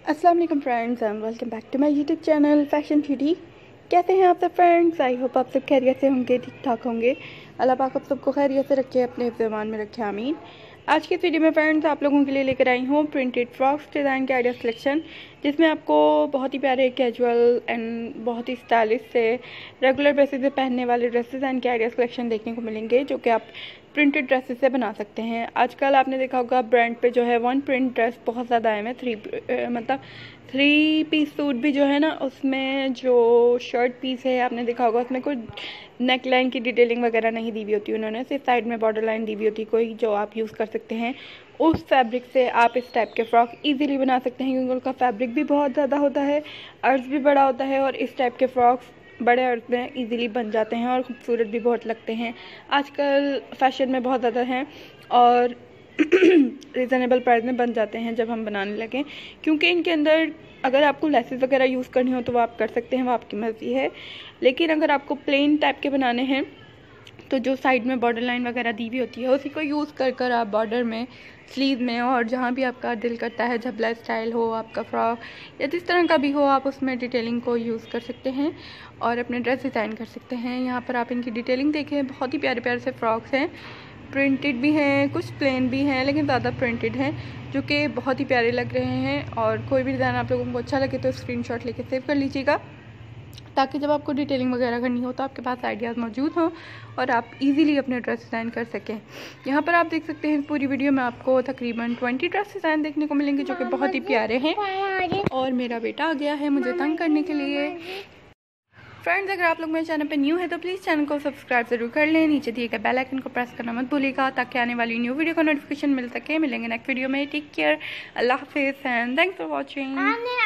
अस्सलाम वालेकुम friends and welcome back to my YouTube channel fashion beauty. कैसे हैं आप सब फ्रेंड्स? आई होप आप सब खैरियत से होंगे, ठीक ठाक होंगे। अल्लाह पाक आप सबको खैरियत से रखे, अपने हिफ्ज़-ए-मान में रखे, आमीन। आज की इस वीडियो में फ्रेंड्स आप लोगों के लिए लेकर आई हूँ प्रिंटेड फ्रॉक्स डिज़ाइन के आइडिया सिलेक्शन, जिसमें आपको बहुत ही प्यारे कैजुअल एंड बहुत ही स्टाइलिश से रेगुलर बेसिस पे पहनने वाले ड्रेसेस एंड के आइडिया सिलेक्शन देखने को मिलेंगे, जो कि आप प्रिंटेड ड्रेसेस से बना सकते हैं। आजकल आपने देखा होगा ब्रांड पे जो है वन प्रिंट ड्रेस बहुत ज़्यादा आए हैं। थ्री पीस सूट भी जो है ना, उसमें जो शर्ट पीस है आपने देखा होगा उसमें कोई नेक लाइन की डिटेलिंग वगैरह नहीं दी हुई होती, उन्होंने सिर्फ साइड में बॉर्डर लाइन दी हुई होती कोई, जो आप यूज़ कर सकते हैं। उस फैब्रिक से आप इस टाइप के फ्रॉक इजीली बना सकते हैं, क्योंकि उनका फैब्रिक भी बहुत ज़्यादा होता है, अर्ज भी बड़ा होता है, और इस टाइप के फ्रॉक्स बड़े अर्ज में इजीली बन जाते हैं और खूबसूरत भी बहुत लगते हैं। आजकल फैशन में बहुत ज़्यादा हैं और रीज़नेबल प्राइस में बन जाते हैं जब हम बनाने लगें, क्योंकि इनके अंदर अगर आपको लेसेस वगैरह यूज़ करनी हो तो वो आप कर सकते हैं, वो आपकी मर्ज़ी है। लेकिन अगर आपको प्लेन टाइप के बनाने हैं तो जो साइड में बॉर्डर लाइन वगैरह दी हुई होती है उसी को यूज़ कर आप बॉर्डर में, स्लीव में, और जहाँ भी आपका दिल करता है, झबला स्टाइल हो आपका फ्रॉक या जिस तरह का भी हो, आप उसमें डिटेलिंग को यूज़ कर सकते हैं और अपने ड्रेस डिज़ाइन कर सकते हैं। यहाँ पर आप इनकी डिटेलिंग देखें, बहुत ही प्यारे प्यारे से फ्रॉक्स हैं, प्रिंटेड भी हैं, कुछ प्लेन भी हैं, लेकिन ज़्यादा प्रिंटेड हैं, जो कि बहुत ही प्यारे लग रहे हैं। और कोई भी डिज़ाइन आप लोगों को अच्छा लगे तो स्क्रीनशॉट लेके सेव कर लीजिएगा, ताकि जब आपको डिटेलिंग वगैरह करनी हो तो आपके पास आइडियाज़ मौजूद हों और आप इजीली अपने ड्रेस डिज़ाइन कर सकें। यहाँ पर आप देख सकते हैं पूरी वीडियो में आपको तकरीबन 20 ड्रेस डिज़ाइन देखने को मिलेंगे, जो कि बहुत ही प्यारे हैं। और मेरा बेटा आ गया है मुझे तंग करने के लिए। फ्रेंड्स, अगर आप लोग मेरे चैनल पे न्यू है तो प्लीज़ चैनल को सब्सक्राइब ज़रूर कर लें, नीचे दिए गए बेल आइकन को प्रेस करना मत भूलिएगा, ताकि आने वाली न्यू वीडियो का नोटिफिकेशन मिल सके। मिलेंगे नेक्स्ट वीडियो में। टेक केयर, अल्लाह हाफिज़ एंड थैंक्स फॉर वॉचिंग।